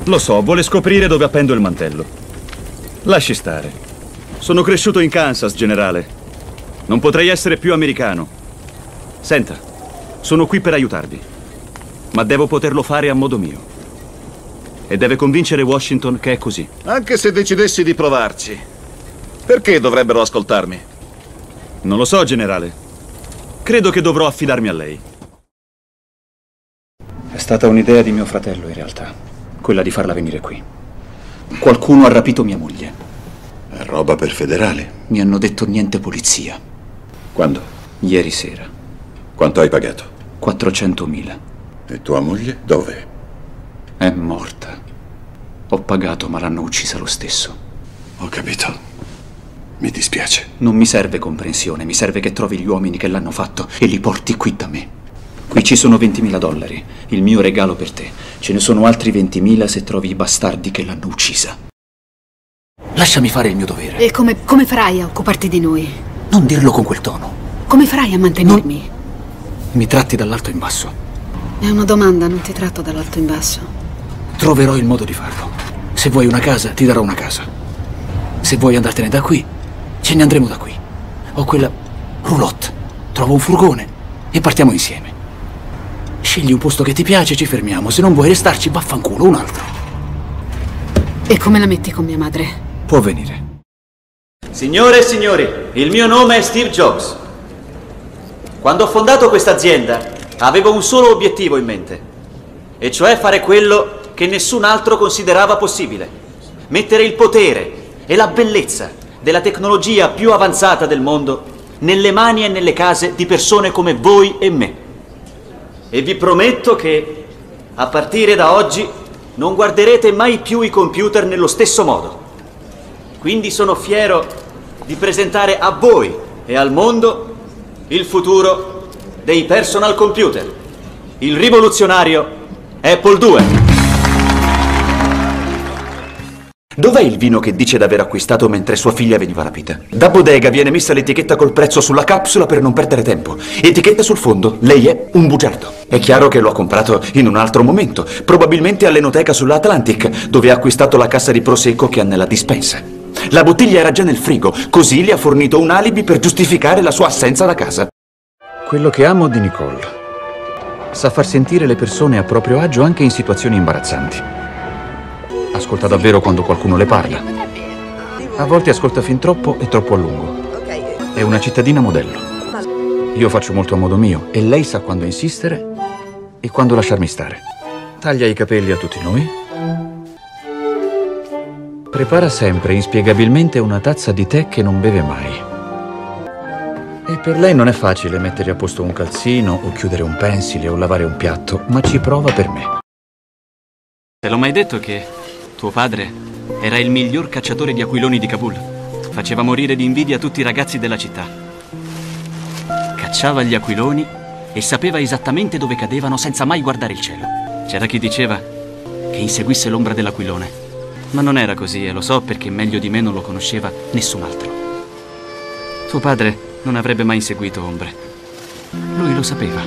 Lo so, vuole scoprire dove appendo il mantello. Lasci stare. Sono cresciuto in Kansas, generale. Non potrei essere più americano. Senta, sono qui per aiutarvi. Ma devo poterlo fare a modo mio. E deve convincere Washington che è così. Anche se decidessi di provarci, perché dovrebbero ascoltarmi? Non lo so, generale. Credo che dovrò affidarmi a lei. È stata un'idea di mio fratello, in realtà. Quella di farla venire qui. Qualcuno ha rapito mia moglie. È roba per federale. Mi hanno detto niente polizia. Quando? Ieri sera. Quanto hai pagato? 400.000. E tua moglie dove? È morta. Ho pagato, ma l'hanno uccisa lo stesso. Ho capito. Mi dispiace. Non mi serve comprensione, mi serve che trovi gli uomini che l'hanno fatto e li porti qui da me. Qui ci sono 20.000 dollari, il mio regalo per te. Ce ne sono altri 20.000 se trovi i bastardi che l'hanno uccisa. Lasciami fare il mio dovere. E come farai a occuparti di noi? Non dirlo con quel tono. Come farai a mantenermi? Mi tratti dall'alto in basso. È una domanda, non ti tratto dall'alto in basso. Troverò il modo di farlo. Se vuoi una casa, ti darò una casa. Se vuoi andartene da qui, ce ne andremo da qui. Ho quella roulotte. Trovo un furgone e partiamo insieme. Scegli un posto che ti piace e ci fermiamo. Se non vuoi restarci, vaffanculo, un altro. E come la metti con mia madre? Può venire. Signore e signori, il mio nome è Steve Jobs. Quando ho fondato questa azienda, avevo un solo obiettivo in mente, e cioè fare quello che nessun altro considerava possibile. Mettere il potere e la bellezza della tecnologia più avanzata del mondo nelle mani e nelle case di persone come voi e me. E vi prometto che, a partire da oggi, non guarderete mai più i computer nello stesso modo. Quindi sono fiero di presentare a voi e al mondo il futuro dei personal computer, il rivoluzionario Apple II. Dov'è il vino che dice d'aver acquistato mentre sua figlia veniva rapita? Da bodega viene messa l'etichetta col prezzo sulla capsula per non perdere tempo. Etichetta sul fondo, lei è un bugiardo. È chiaro che lo ha comprato in un altro momento, probabilmente all'Enoteca sulla Atlantic, dove ha acquistato la cassa di prosecco che ha nella dispensa. La bottiglia era già nel frigo, così le ha fornito un alibi per giustificare la sua assenza da casa. Quello che amo di Nicole: sa far sentire le persone a proprio agio anche in situazioni imbarazzanti. Ascolta davvero quando qualcuno le parla. A volte ascolta fin troppo e troppo a lungo. È una cittadina modello. Io faccio molto a modo mio e lei sa quando insistere e quando lasciarmi stare. Taglia i capelli a tutti noi. Prepara sempre inspiegabilmente una tazza di tè che non beve mai. E per lei non è facile mettere a posto un calzino o chiudere un pensile o lavare un piatto, ma ci prova per me. Te l'ho mai detto che tuo padre era il miglior cacciatore di aquiloni di Kabul? Faceva morire di invidia tutti i ragazzi della città. Cacciava gli aquiloni e sapeva esattamente dove cadevano senza mai guardare il cielo. C'era chi diceva che inseguisse l'ombra dell'aquilone, ma non era così e lo so perché meglio di me non lo conosceva nessun altro. Tuo padre non avrebbe mai inseguito ombre. Lui lo sapeva.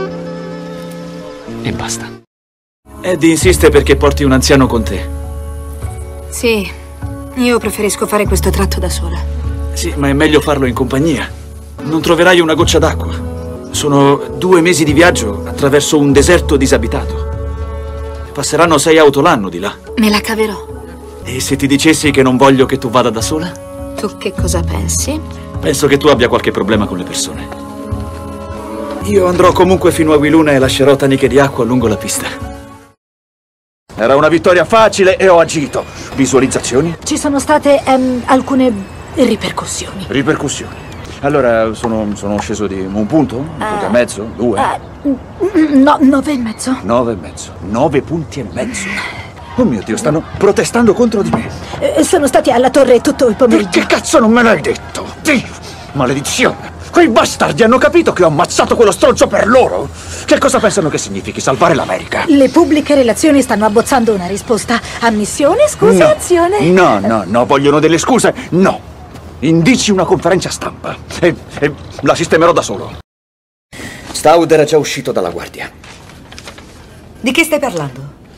E basta. Eddie insiste perché porti un anziano con te. Sì, io preferisco fare questo tratto da sola. Sì, ma è meglio farlo in compagnia. Non troverai una goccia d'acqua. Sono 2 mesi di viaggio attraverso un deserto disabitato. Passeranno 6 auto l'anno di là. Me la caverò. E se ti dicessi che non voglio che tu vada da sola? Tu che cosa pensi? Penso che tu abbia qualche problema con le persone. Io andrò comunque fino a Wiluna e lascerò taniche di acqua lungo la pista. Era una vittoria facile e ho agito. Visualizzazioni? Ci sono state alcune ripercussioni. Ripercussioni. Allora sono sceso di un punto? Un punto e mezzo? 2? No, 9,5. 9,5. 9 punti e mezzo. Oh mio Dio, stanno protestando contro di me. Sono stati alla torre tutto il pomeriggio. Perché cazzo non me l'hai detto? Dio, maledizione. Quei bastardi hanno capito che ho ammazzato quello stronzo per loro? Che cosa pensano che significhi salvare l'America? Le pubbliche relazioni stanno abbozzando una risposta. Ammissione, scusa, azione? No, vogliono delle scuse? No. Indici una conferenza stampa e la sistemerò da solo. Stout era già uscito dalla guardia. Di che stai parlando?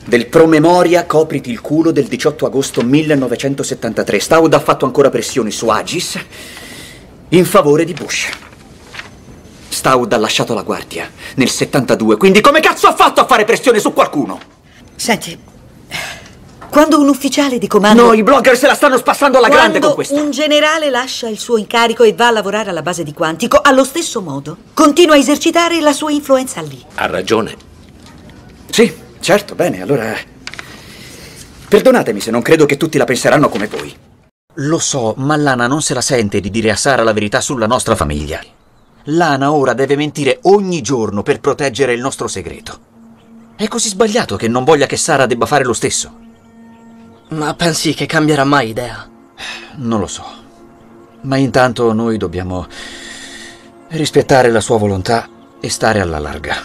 del promemoria copriti il culo del 18 agosto 1973. Staud ha fatto ancora pressioni su Agis in favore di Bush. Staud ha lasciato la guardia nel 72, quindi come cazzo ha fatto a fare pressione su qualcuno? Senti, quando un ufficiale di comando... No, i blogger se la stanno spassando alla grande con questo. Quando un generale lascia il suo incarico e va a lavorare alla base di Quantico, allo stesso modo continua a esercitare la sua influenza lì. Ha ragione. Sì, certo, bene, allora... Perdonatemi se non credo che tutti la penseranno come voi. Lo so, ma Lana non se la sente di dire a Sara la verità sulla nostra famiglia. Lana ora deve mentire ogni giorno per proteggere il nostro segreto. È così sbagliato che non voglia che Sara debba fare lo stesso. Ma pensi che cambierà mai idea? Non lo so. Ma intanto noi dobbiamo rispettare la sua volontà e stare alla larga.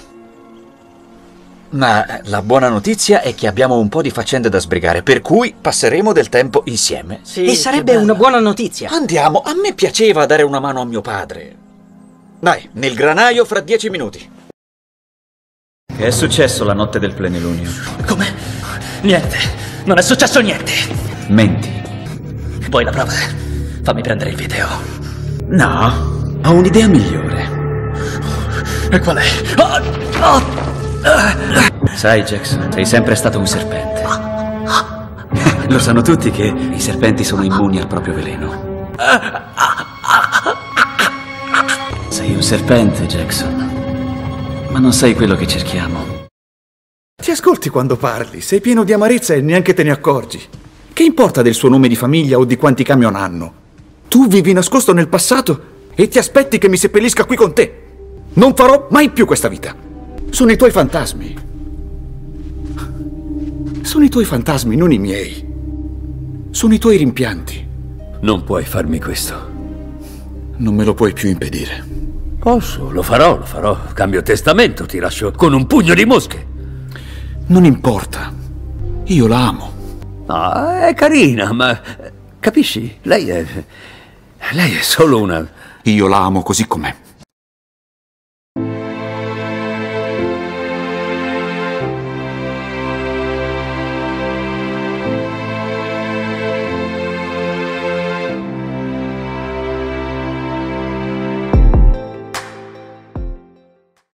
Ma la buona notizia è che abbiamo un po' di faccende da sbrigare, per cui passeremo del tempo insieme. Sì, e sarebbe una buona notizia. Andiamo, a me piaceva dare una mano a mio padre. Dai, nel granaio fra 10 minuti. Che è successo la notte del plenilunio? Come? Niente, non è successo niente. Menti. Vuoi la prova? Fammi prendere il video. No, ho un'idea migliore. E qual è? Sai, Jackson, sei sempre stato un serpente. Lo sanno tutti che i serpenti sono immuni al proprio veleno. Sei un serpente, Jackson. Ma non sei quello che cerchiamo. Ti ascolti quando parli, sei pieno di amarezza e neanche te ne accorgi. Che importa del suo nome di famiglia o di quanti camion hanno? Tu vivi nascosto nel passato e ti aspetti che mi seppellisca qui con te. Non farò mai più questa vita. Sono i tuoi fantasmi. Sono i tuoi fantasmi, non i miei. Sono i tuoi rimpianti. Non puoi farmi questo. Non me lo puoi più impedire. Posso, lo farò. Cambio testamento, ti lascio con un pugno di mosche. Non importa. Io la amo. Ah, è carina, ma... Capisci? Lei è solo una... Io la amo così com'è.